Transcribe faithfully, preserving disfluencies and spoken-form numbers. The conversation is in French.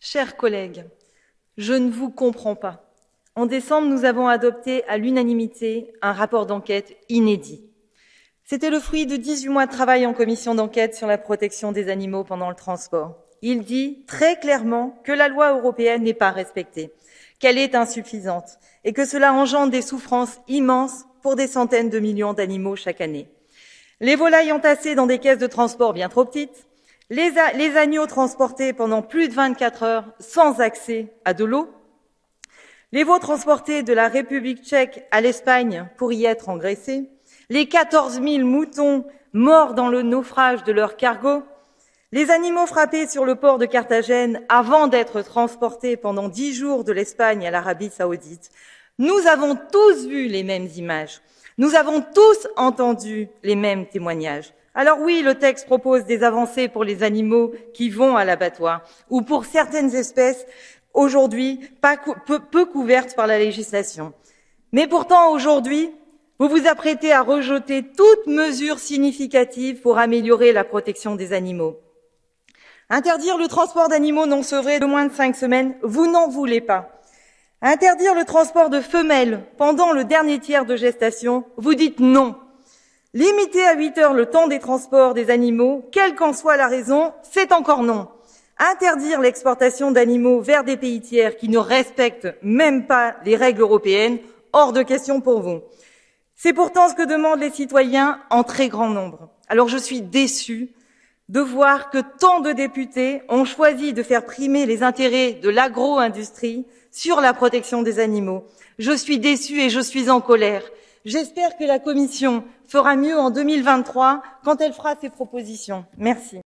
Chers collègues, je ne vous comprends pas. En décembre, nous avons adopté à l'unanimité un rapport d'enquête inédit. C'était le fruit de dix-huit mois de travail en commission d'enquête sur la protection des animaux pendant le transport. Il dit très clairement que la loi européenne n'est pas respectée, qu'elle est insuffisante et que cela engendre des souffrances immenses pour des centaines de millions d'animaux chaque année. Les volailles entassées dans des caisses de transport bien trop petites, les, les agneaux transportés pendant plus de vingt-quatre heures sans accès à de l'eau, les veaux transportés de la République tchèque à l'Espagne pour y être engraissés, les quatorze mille moutons morts dans le naufrage de leur cargo, les animaux frappés sur le port de Carthagène avant d'être transportés pendant dix jours de l'Espagne à l'Arabie saoudite. Nous avons tous vu les mêmes images. Nous avons tous entendu les mêmes témoignages. Alors oui, le texte propose des avancées pour les animaux qui vont à l'abattoir ou pour certaines espèces aujourd'hui pas, peu, peu couvertes par la législation. Mais pourtant, aujourd'hui, vous vous apprêtez à rejeter toute mesure significative pour améliorer la protection des animaux. Interdire le transport d'animaux non sevrés de moins de cinq semaines, vous n'en voulez pas. Interdire le transport de femelles pendant le dernier tiers de gestation, vous dites non. Limiter à huit heures le temps des transports des animaux, quelle qu'en soit la raison, c'est encore non. Interdire l'exportation d'animaux vers des pays tiers qui ne respectent même pas les règles européennes, hors de question pour vous. C'est pourtant ce que demandent les citoyens en très grand nombre. Alors je suis déçue de voir que tant de députés ont choisi de faire primer les intérêts de l'agro-industrie sur la protection des animaux. Je suis déçue et je suis en colère. J'espère que la Commission fera mieux en deux mille vingt-trois quand elle fera ses propositions. Merci.